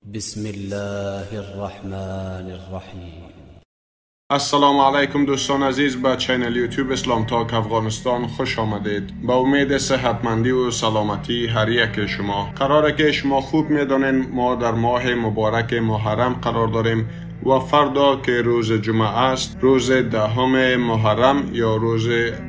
بسم الله الرحمن الرحیم. السلام علیکم دوستان عزیز، به چینل یوتیوب اسلام تاک افغانستان خوش آمدید. با امید صحتمندی و سلامتی هر یک شما. قراره که شما خوب میدانین ما در ماه مبارک محرم قرار داریم و فردا که روز جمعه است، روز 10 محرم یا روز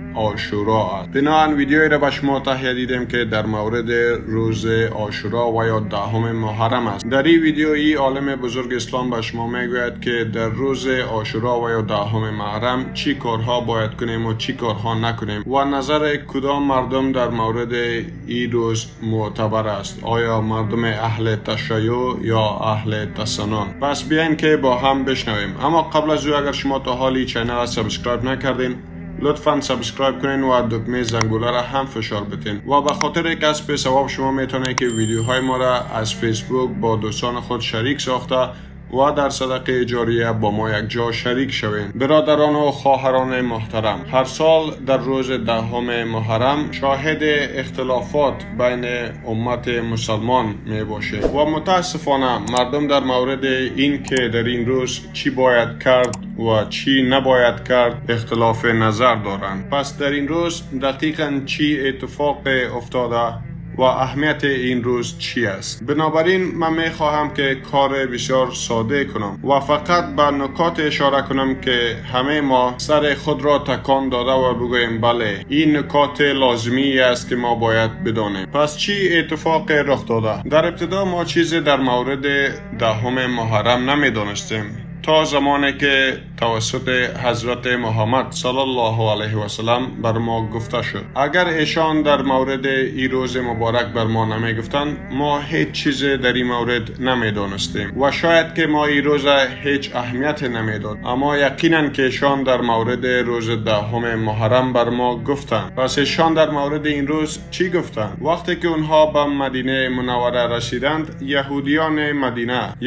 عاشورا است. بنابراین ویدیویی را به شما تهیه دیدیم که در مورد روز عاشورا و یا 10 محرم است. در این ویدیویی عالم بزرگ اسلام به شما میگوید که در روز عاشورا و یا 10 محرم چی کارها باید کنیم و چی کارها نکنیم و نظر کدام مردم در مورد این روز معتبر است، آیا مردم اهل تشیع یا اهل تسنن. پس بیاین که با هم بشنویم. اما قبل از او اگر شما تا حالی چینل را سابسکرایب نکردین، لطفاً سابسکرایب کنین و دکمه زنگوله را هم فشار بدین و به خاطر کسب ثواب شما میتونید که ویدیوهای ما را از فیسبوک با دوستان خود شریک ساخته و در صدقه جاریه با ما یک جا شریک شوین. برادران و خواهران محترم، هر سال در روز 10 محرم شاهد اختلافات بین امت مسلمان می باشه و متاسفانه مردم در مورد این که در این روز چی باید کرد و چی نباید کرد اختلاف نظر دارند. پس در این روز دقیقاً چی اتفاق افتاده و اهمیت این روز چی است؟ بنابراین من میخواهم که کار بسیار ساده کنم و فقط به نکات اشاره کنم که همه ما سر خود را تکان داده و بگوییم بله این نکات لازمی است که ما باید بدانیم. پس چی اتفاق رخ داده؟ در ابتدا ما چیزی در مورد 10 محرم نمیدانستیم تا زمانی که توسط حضرت محمد صلی الله علیه و سلم بر ما گفته شد. اگر ایشان در مورد این روز مبارک بر ما نمی گفتند، ما هیچ چیز در این مورد نمی دانستیم و شاید که ما این روز هیچ اهمیت نمی داد. اما یقینا که ایشان در مورد روز 10 محرم بر ما گفتند. پس ایشان در مورد این روز چی گفتند؟ وقتی که اونها به مدینه منوره رسیدند، یهودیان مدینه،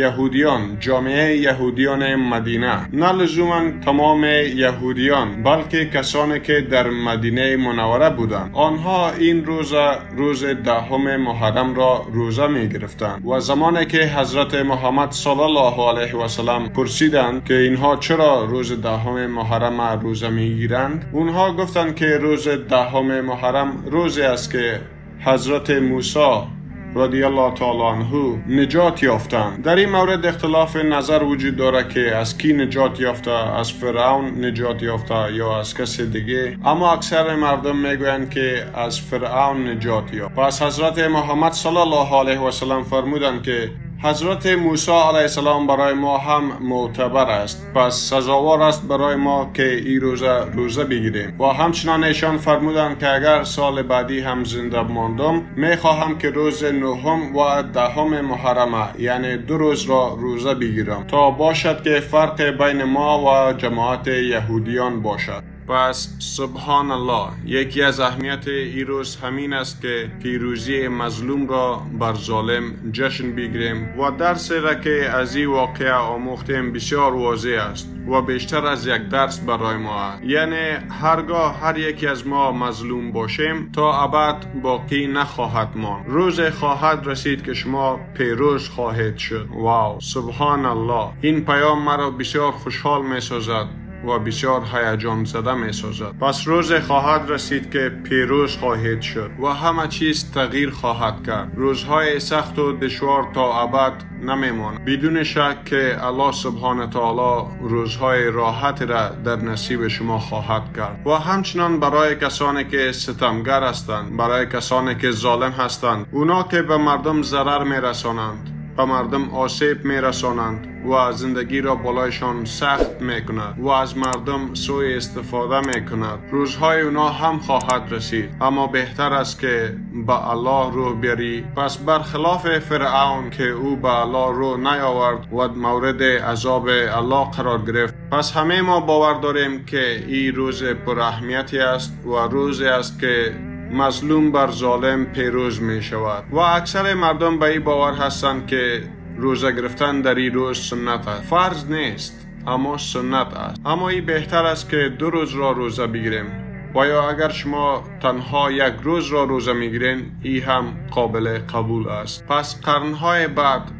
جامعه یهودیان مدینه، نه لزوما تمام یهودیان بلکه کسانی که در مدینه منوره بودند، آنها این روز 10 محرم را روزه می گرفتند و زمانی که حضرت محمد صلی الله علیه و سلم پرسیدند که اینها چرا روز 10 محرم روزه می گیرند، اونها گفتند که روز 10 محرم روزی است که حضرت موسی رضی الله تعالی عنه نجات یافتند. در این مورد اختلاف نظر وجود داره که از کی نجات یافته، از فرعون نجات یافته یا از کسی دیگه، اما اکثر مردم میگویند که از فرعون نجات یافت. پس حضرت محمد صلی الله علیه و سلم فرمودند که حضرت موسی علیه السلام برای ما هم معتبر است، پس سزاوار است برای ما که این روزه بگیریم. و همچنان ایشان فرمودند که اگر سال بعدی هم زنده ماندم میخواهم که روز 9 و 10 محرم یعنی 2 روز را روزه بگیرم تا باشد که فرق بین ما و جماعت یهودیان باشد. پس سبحان الله، یکی از اهمیت این روز همین است که پیروزی مظلوم را بر ظالم جشن بگیریم و درسی را که از این واقعه آموختیم بسیار واضح است و بیشتر از یک درس برای ما است. یعنی هرگاه هر یکی از ما مظلوم باشیم تا ابد باقی نخواهد ماند. روز خواهد رسید که شما پیروز خواهید شد. واو، سبحان الله. این پیام مرا بسیار خوشحال می سازد و بسیار هیجان زده می سازد. پس روز خواهد رسید که پیروز خواهید شد و همه چیز تغییر خواهد کرد. روزهای سخت و دشوار تا ابد نمی ماند. بدون شک که الله سبحانه تعالی روزهای راحت را در نصیب شما خواهد کرد. و همچنان برای کسانی که ستمگر هستند، برای کسانی که ظالم هستند، اونا که به مردم ضرر می رسانند، به مردم آسیب می رسانند و زندگی را بالایشان سخت می کند و از مردم سوء استفاده می کند، روزهای اونا هم خواهد رسید. اما بهتر است که به الله رو بیاری. پس برخلاف فرعون که او به الله رو نیاورد و مورد عذاب الله قرار گرفت، پس همه ما باور داریم که این روز پر اهمیتی است و روزی است که مظلوم بر ظالم پیروز می شود و اکثر مردم به این باور هستند که روزه گرفتن در این روز سنت است. فرض نیست اما سنت است. اما این بهتر است که 2 روز را روزه بگیریم و یا اگر شما تنها 1 روز را روزه میگیرین این هم قابل قبول است. پس قرنهای بعد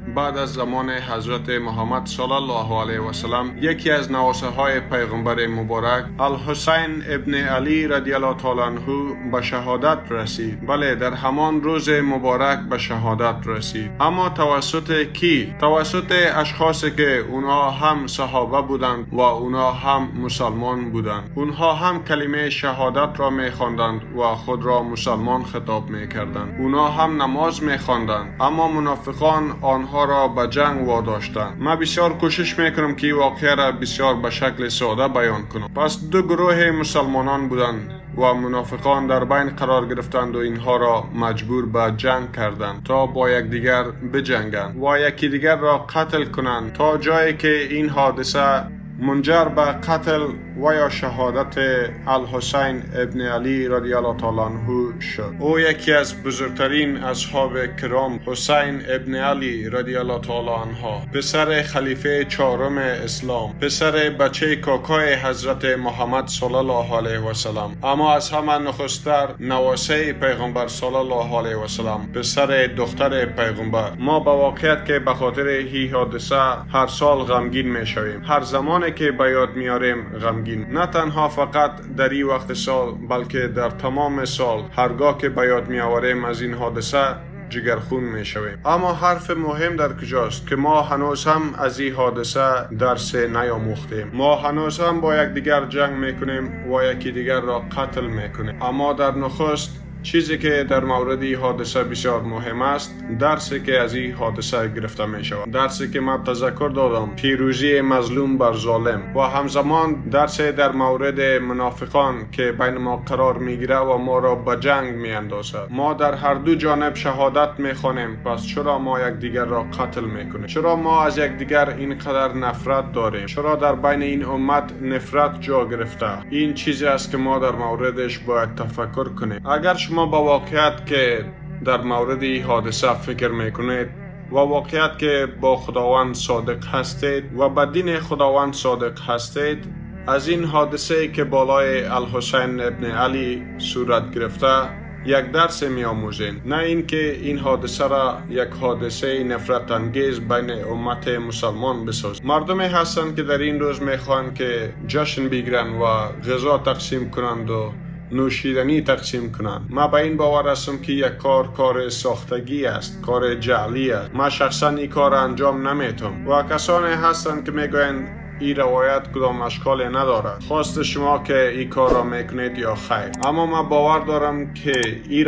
بعد از زمان حضرت محمد صلی الله علیه و سلم یکی از نواسه های پیغمبر مبارک الحسین ابن علی رضی الله تعالی عنه به شهادت رسید. بله، در همان روز مبارک به شهادت رسید. اما توسط کی؟ توسط اشخاصی که اونها هم صحابه بودند و اونها هم مسلمان بودند. اونها هم کلمه شهادت را می‌خواندند و خود را مسلمان خطاب می‌کردند. اونها هم نماز می‌خواندند، اما منافقان آنها را به جنگ واداشتند. من بسیار کوشش می‌کنم که واقعه را بسیار به شکل ساده بیان کنم. پس دو گروه مسلمانان بودند و منافقان در بین قرار گرفتند و اینها را مجبور به جنگ کردند تا با یکدیگر بجنگند و یکی دیگر را قتل کنند تا جایی که این حادثه منجر به قتل و یا شهادت الحسین ابن علی رضی الله تعالی عنه شد. او یکی از بزرگترین اصحاب کرام حسین ابن علی رضی الله تعالی عنه، پسر خلیفه چهارم اسلام، پسر بچه کاکای حضرت محمد صلی الله علیه و سلم، اما از همه نخستر نواسه پیغمبر صلی الله علیه و سلم، پسر دختر پیغمبر. ما با واقعیت که به خاطر این حادثه هر سال غمگین میشویم. هر زمانی که به یاد میاریم غمگین، نه تنها فقط در این وقت سال بلکه در تمام سال هرگاه که به یاد میآوریم از این حادثه جگرخون میشویم. اما حرف مهم در کجاست که ما هنوز هم از این حادثه درس نیاموختیم. ما هنوز هم با یکدیگر جنگ میکنیم و یکی دیگر را قتل میکنیم. اما در نخست چیزی که در مورد این حادثه بسیار مهم است، درسی که از این حادثه گرفته می شود، درسی که من تذکر دادم، پیروزی مظلوم بر ظالم، و همزمان درسی در مورد منافقان که بین ما قرار می گیره و ما را به جنگ می اندازد. ما در هر دو جانب شهادت می خوانیم، پس چرا ما یکدیگر را قتل می کنیم؟ چرا ما از یکدیگر اینقدر نفرت داریم؟ چرا در بین این امت نفرت جا گرفته؟ این چیزی است که ما در موردش باید تفکر کنیم. اگر شما با واقعیت که در مورد این حادثه فکر میکنید و واقعیت که با خداوند صادق هستید و به دین خداوند صادق هستید، از این حادثه که بالای الحسین ابن علی صورت گرفته یک درس می آموزین، نه اینکه این حادثه را یک حادثه نفرت انگیز بین امت مسلمان بسازید. مردمی هستند که در این روز میخوان که جشن بگیرن و غذا تقسیم کنند و نوشیدنی تقسیم کنند. من به این باور هستم که یک کار ساختگی است، کار جعلی است. من شخصا این کار انجام نمیتونم و کسانی هستند که میگویند این روایت کدام اشکالی ندارد، خواست شما که این کار را میکنید یا خیر. اما من باور دارم که این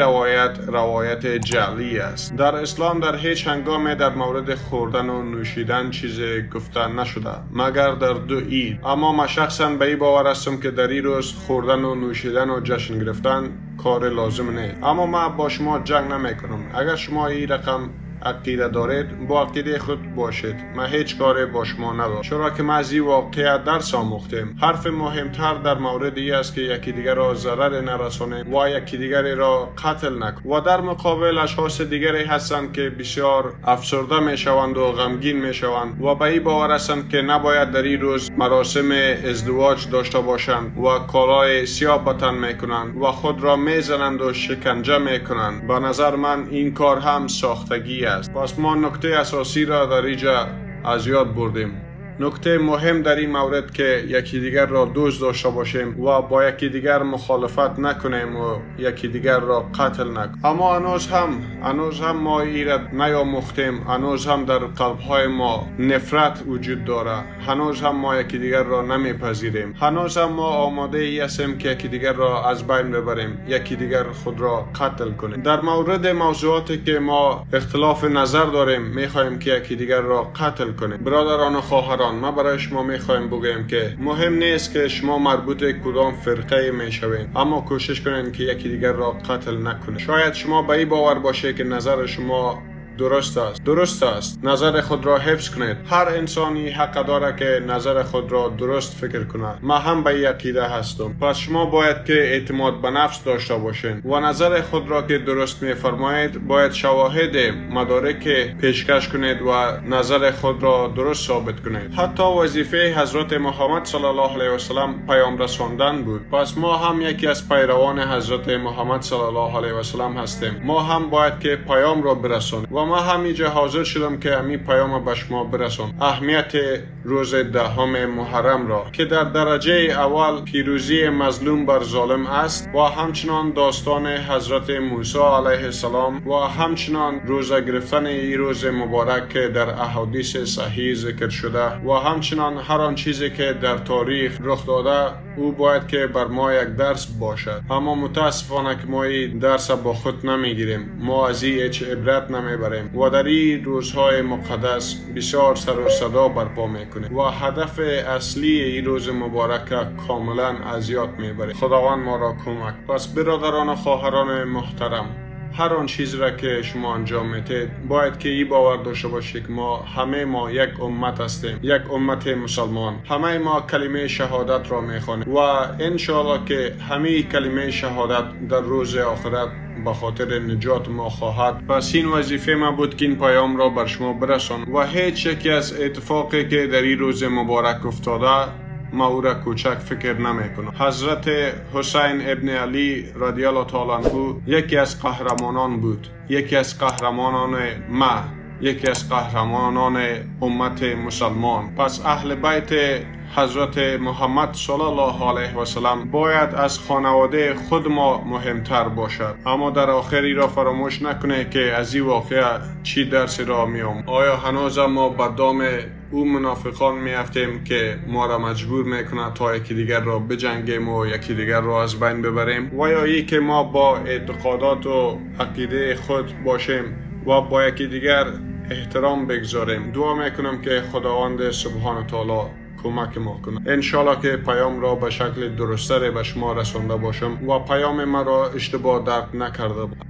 روایت جعلی است. در اسلام در هیچ هنگامی در مورد خوردن و نوشیدن چیزی گفته نشده مگر در دو عید. اما من شخصا به این باور هستم که در این روز خوردن و نوشیدن و جشن گرفتن کار لازم نیست. اما من با شما جنگ نمیکنم. اگر شما این رقم عقیده دارید، با عقیده خود باشید. من هیچ کاری با شما ندارم، چرا که ما از این واقعیت درس آموختیم. حرف مهمتر در مورد این است که یکی دیگر را ضرر نرسانیم و یکی دیگری را قتل نکنیم. و در مقابل اشخاص دیگری هستند که بسیار افسرده میشوند و غمگین میشوند و به این باور هستند که نباید در این روز مراسم ازدواج داشته باشند و کالای سیاه به تن میکنند و خود را میزنند و شکنجه میکنند. به نظر من این کار هم ساختگی است. پس ما نکته اساسی را در اینجا از یاد بردیم. نکته مهم در این مورد که یکی دیگر را دوست داشته باشیم و با یکی دیگر مخالفت نکنیم و یکی دیگر را قتل نکنیم. اما هنوز هم ما ایراد نیاموختیم. هنوز هم در قلب‌های ما نفرت وجود داره. هنوز هم ما یکی دیگر را نمیپذیریم. هنوز هم ما آماده ای هستیم که یکی دیگر را از بین ببریم، یکی دیگر خود را قتل کنیم. در مورد موضوعاتی که ما اختلاف نظر داریم میخوایم که یکی دیگر را قتل کنیم. برادران و خواهران، ما برای شما میخوایم بگویم که مهم نیست که شما مربوط کدام فرقه میشوین، اما کوشش کنین که یکی دیگر را قتل نکنید. شاید شما به این باور باشه که نظر شما درست است. نظر خود را حفظ کنید. هر انسانی حق داره که نظر خود را درست فکر کند. من هم به این عقیده هستم. پس شما باید که اعتماد به نفس داشته باشین و نظر خود را که درست میفرمایید باید شواهد مدارک پیشکش کنید و نظر خود را درست ثابت کنید. حتی وظیفه حضرت محمد صلی الله علیه و سلم پیام رساندن بود. پس ما هم یکی از پیروان حضرت محمد صلی الله علیه و سلم هستیم. ما هم باید که پیام را برسانیم و و ما همینجا حاضر شدم که همین پیام به شما برسون. اهمیت روز 10 محرم را که در درجه اول پیروزی مظلوم بر ظالم است و همچنان داستان حضرت موسی علیه السلام و همچنان روزه گرفتن این روز مبارک که در احادیث صحیح ذکر شده و همچنان هر آن چیزی که در تاریخ رخ داده او باید که بر ما یک درس باشد. اما متاسفانه که ما این درس با خود نمیگیریم، ما از این هیچ عبرت نمیبریم و در این روزهای مقدس بسیار سر و صدا برپا میکنیم و هدف اصلی این روز مبارک کاملا از یاد میبریم. خداوند ما را کمک. پس برادران و خواهران محترم، هر آن چیز را که شما انجام میتید باید که این باور داشته باشید که همه ما یک امت هستیم، یک امت مسلمان. همه ما کلمه شهادت را میخوانیم و انشاءالله که همه کلمه شهادت در روز آخرت به خاطر نجات ما خواهد. پس این وظیفه ما بود که این پیام را بر شما برسان و هیچ یکی از اتفاقی که در این روز مبارک افتاده ما او را کوچک فکر نمی کنم. حضرت حسین ابن علی رضی الله تعالی عنه یکی از قهرمانان بود، یکی از قهرمانان ما، یکی از قهرمانان امت مسلمان. پس اهل بیت حضرت محمد صلی الله علیه و سلم باید از خانواده خود ما مهمتر باشد. اما در آخری را فراموش نکنه که از این واقعه چی درسی را میام. آیا هنوز ما به دام او منافقان میافتیم که ما را مجبور میکنه تا یکی دیگر را بجنگیم و یکی دیگر را از بین ببریم، و یا ای که ما با اعتقادات و عقیده خود باشیم و با یکی دیگر احترام بگذاریم. دعا میکنم که خداوند سبحانه تعالی کمک ما کنه. انشالله که پیام را به شکل درست‌تر به شما رسانده باشم و پیام ما را اشتباه درک نکرده باشم.